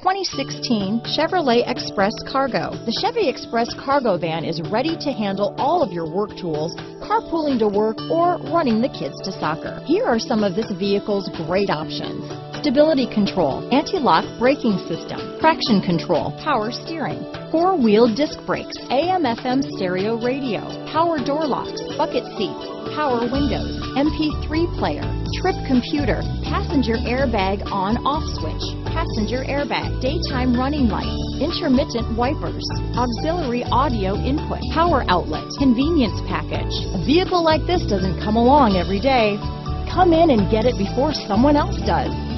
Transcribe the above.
2016 Chevrolet Express Cargo. The Chevy Express Cargo van is ready to handle all of your work tools, carpooling to work, or running the kids to soccer. Here are some of this vehicle's great options: stability control, anti-lock braking system, traction control, power steering, four-wheel disc brakes, AM/FM stereo radio, power door locks, bucket seats, power windows, MP3 player, trip computer, passenger airbag on/off switch, passenger airbag, daytime running lights, intermittent wipers, auxiliary audio input, power outlet, convenience package. A vehicle like this doesn't come along every day. Come in and get it before someone else does.